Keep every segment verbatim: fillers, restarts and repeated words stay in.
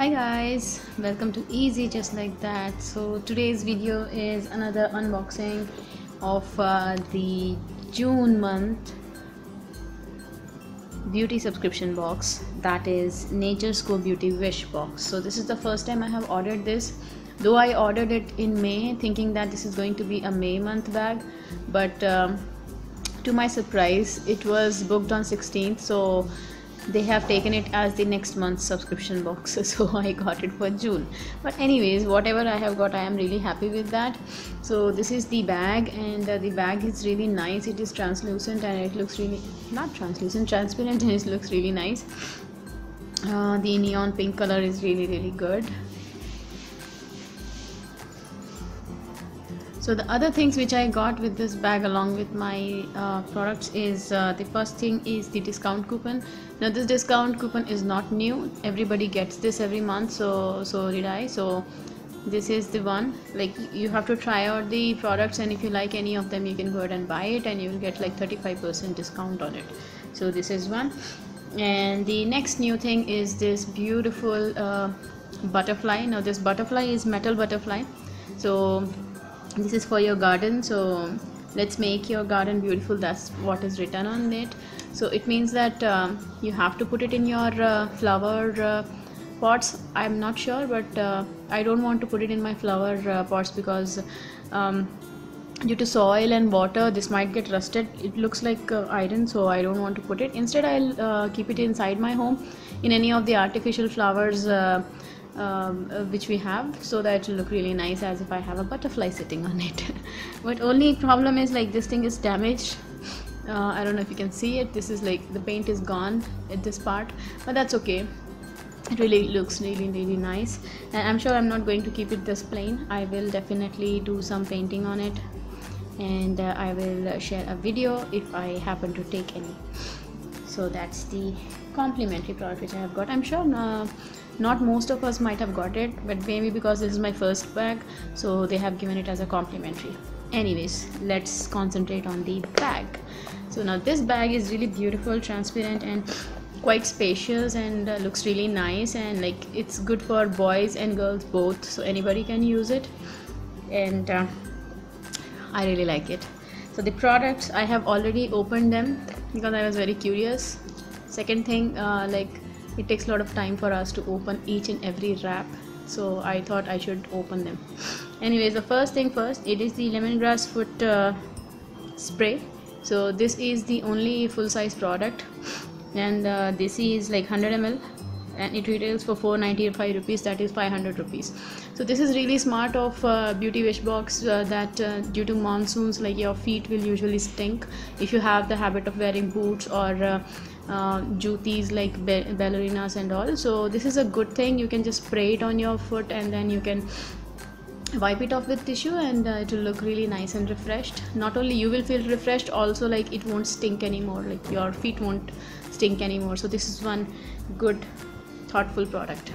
Hi guys, welcome to Easy Just Like That. So today's video is another unboxing of uh, the June month beauty subscription box, that is Nature's Co Beauty Wish box. So this is the first time I have ordered this, though I ordered it in May thinking that this is going to be a May month bag, but um, to my surprise it was booked on sixteenth, so they have taken it as the next month's subscription box. So I got it for June. But anyways, whatever I have got, I am really happy with that. So this is the bag, and uh, the bag is really nice. It is translucent and it looks really not translucent transparent and it looks really nice. Uh, the neon pink color is really really good. So the other things which I got with this bag along with my uh, products is uh, the first thing is the discount coupon. Now this discount coupon is not new, everybody gets this every month, so so did I. So this is the one, like you have to try out the products, and if you like any of them you can go ahead and buy it and you will get like thirty-five percent discount on it. So this is one. And the next new thing is this beautiful uh, butterfly. Now this butterfly is metal butterfly, so this is for your garden. So let's make your garden beautiful, that's what is written on it. So it means that um, you have to put it in your uh, flower uh, pots. I'm not sure, but uh, I don't want to put it in my flower uh, pots because um, due to soil and water this might get rusted. It looks like uh, iron, so I don't want to put it. Instead I'll uh, keep it inside my home in any of the artificial flowers uh, Um, uh, which we have, so that it will look really nice as if I have a butterfly sitting on it. But only problem is like this thing is damaged. uh, I don't know if you can see it. This is like the paint is gone at this part, but that's okay. It really looks really really nice, and I'm sure I'm not going to keep it this plain. I will definitely do some painting on it, and uh, I will uh, share a video if I happen to take any. So that's the complimentary product which I have got. I'm sure uh, not most of us might have got it, but maybe because this is my first bag, so they have given it as a complimentary. Anyways, let's concentrate on the bag. So now this bag is really beautiful, transparent and quite spacious, and uh, looks really nice, and like it's good for boys and girls both, so anybody can use it, and uh, I really like it. So the products, I have already opened them because I was very curious. Second thing, uh, like it takes a lot of time for us to open each and every wrap, so I thought I should open them. Anyways, the first thing first, it is the lemongrass foot uh, spray. So this is the only full-size product, and uh, this is like one hundred milliliters and it retails for four ninety-five rupees, that is five hundred rupees. So this is really smart of uh, Beauty Wish box, uh, that uh, due to monsoons, like your feet will usually stink if you have the habit of wearing boots or uh, uh, jutis like be ballerinas and all. So this is a good thing. You can just spray it on your foot and then you can wipe it off with tissue, and uh, it will look really nice and refreshed. Not only you will feel refreshed, also like it won't stink anymore, like your feet won't stink anymore. So this is one good thoughtful product.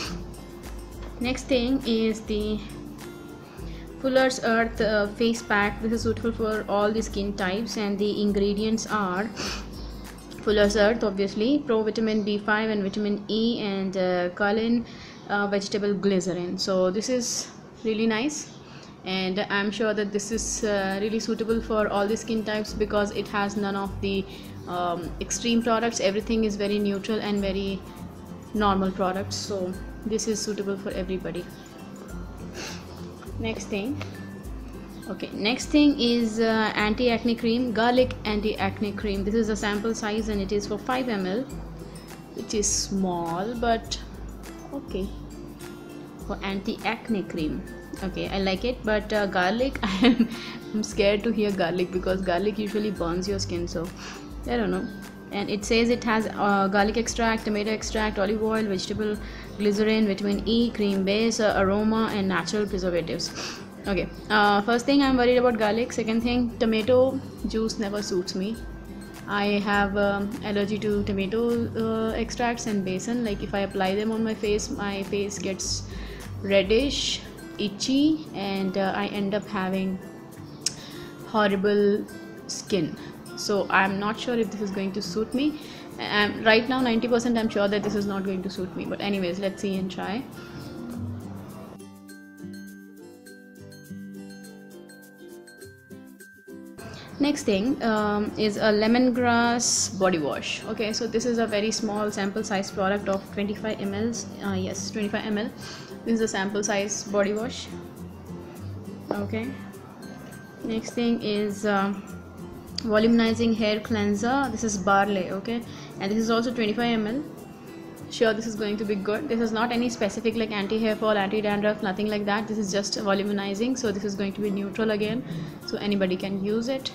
Next thing is the Fuller's Earth uh, face pack. This is suitable for all the skin types, and the ingredients are Fuller's Earth, obviously, pro vitamin B five and vitamin E, and uh, Cullen uh, vegetable glycerin. So this is really nice, and I'm sure that this is uh, really suitable for all the skin types because it has none of the um, extreme products. Everything is very neutral and very normal products, so this is suitable for everybody. Next thing, okay, next thing is uh, anti-acne cream, garlic anti-acne cream. This is a sample size and it is for five milliliters, which is small, but okay, for anti-acne cream. Okay, I like it, but uh, garlic, I'm, I'm scared to hear garlic because garlic usually burns your skin, so I don't know. And it says it has uh, garlic extract, tomato extract, olive oil, vegetable glycerin, vitamin E, cream base, uh, aroma, and natural preservatives. Okay, uh, first thing, I'm worried about garlic. Second thing, tomato juice never suits me. I have um, allergy to tomato uh, extracts and basin. Like if I apply them on my face, my face gets reddish, itchy, and uh, I end up having horrible skin. so I'm not sure if this is going to suit me. Um, right now ninety percent I'm sure that this is not going to suit me, but anyways, let's see and try. Next thing um, is a lemongrass body wash. Okay, so this is a very small sample size product of twenty-five milliliters. Uh, yes, twenty-five milliliters. This is a sample size body wash. Okay, next thing is uh, volumizing hair cleanser. This is Barley. Okay, and this is also twenty-five milliliters. Sure, this is going to be good. This is not any specific like anti-hair fall, anti-dandruff, nothing like that. This is just volumizing, so this is going to be neutral again, so anybody can use it.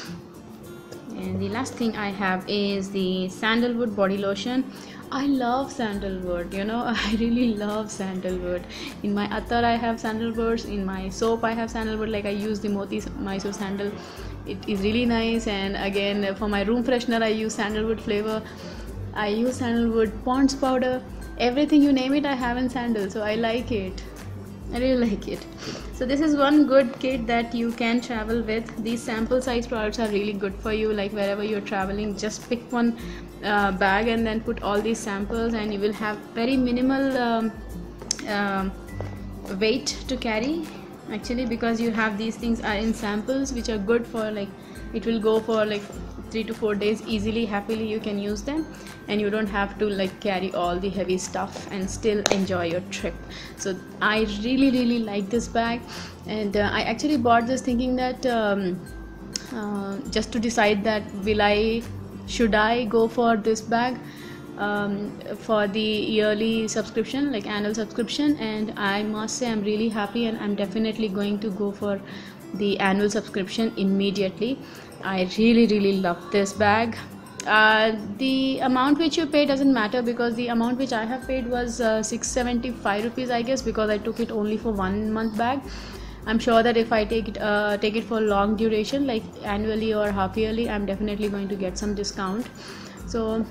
And the last thing I have is the sandalwood body lotion. I love sandalwood, you know, I really love sandalwood. In my attar I have sandalwood, in my soap I have sandalwood, like I use the Moti Mysore sandal. It is really nice. And again, for my room freshener I use sandalwood flavor. I use sandalwood, Pond's powder, everything you name it I have in sandal, so I like it. I really like it. So this is one good kit that you can travel with. These sample size products are really good for you, like wherever you're traveling, just pick one uh, bag and then put all these samples, and you will have very minimal um, um, weight to carry actually, because you have these things are in samples which are good for, like it will go for like three to four days easily, happily you can use them, and you don't have to like carry all the heavy stuff and still enjoy your trip. So I really really like this bag, and uh, I actually bought this thinking that um, uh, just to decide that will I should I go for this bag um, for the yearly subscription, like annual subscription, and I must say I'm really happy, and I'm definitely going to go for the annual subscription immediately. I really really love this bag. Uh, the amount which you pay doesn't matter, because the amount which I have paid was uh, six seventy-five rupees I guess, because I took it only for one month bag. I'm sure that if I take it uh, take it for long duration like annually or half yearly, I'm definitely going to get some discount. So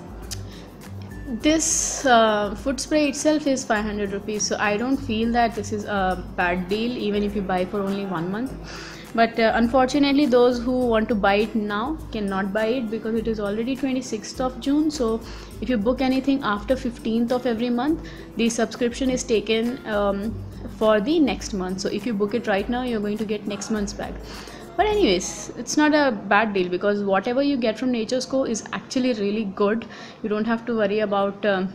this uh, foot spray itself is five hundred rupees, so I don't feel that this is a bad deal even if you buy for only one month. But uh, unfortunately those who want to buy it now cannot buy it, because it is already twenty-sixth of June. So if you book anything after fifteenth of every month, the subscription is taken um, for the next month. So if you book it right now, you're going to get next month's bag. But anyways, it's not a bad deal, because whatever you get from Nature's Co is actually really good. You don't have to worry about um,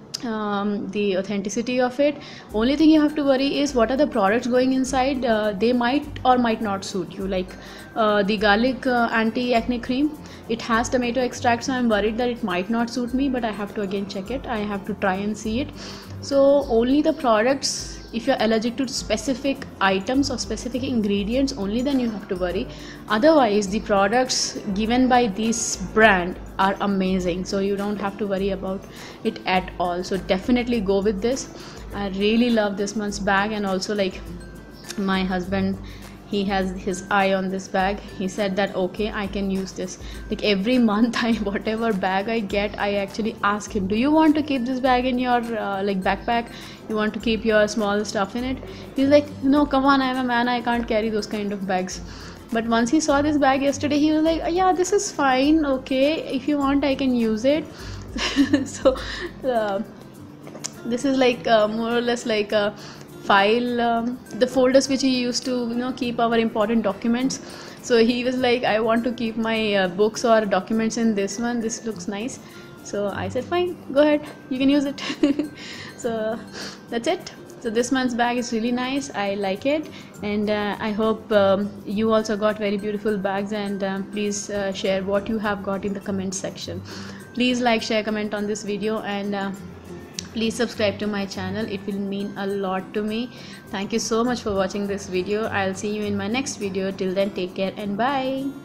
um, the authenticity of it. Only thing you have to worry is what are the products going inside. Uh, they might or might not suit you, like uh, the garlic uh, anti-acne cream, it has tomato extract, so I'm worried that it might not suit me, but I have to again check it. I have to try and see it. So only the products, if you're allergic to specific items or specific ingredients, only then you have to worry. Otherwise the products given by this brand are amazing, so you don't have to worry about it at all. So definitely go with this. I really love this month's bag, and also like my husband, he has his eye on this bag. He said that okay, I can use this. Like every month I whatever bag I get, I actually ask him, do you want to keep this bag in your uh, like backpack? You want to keep your small stuff in it? He's like, no, come on, I'm a man, I can't carry those kind of bags. But once he saw this bag yesterday, he was like, yeah, this is fine, okay, if you want I can use it. So uh, this is like uh, more or less like a file, um, the folders which he used to, you know, keep our important documents. So he was like, I want to keep my uh, books or documents in this one, this looks nice. So I said fine, go ahead, you can use it. So that's it. So this month's bag is really nice, I like it, and uh, I hope um, you also got very beautiful bags, and um, please uh, share what you have got in the comment section. Please like, share, comment on this video, and uh, please subscribe to my channel. It will mean a lot to me. Thank you so much for watching this video. I'll see you in my next video. Till then, take care and bye.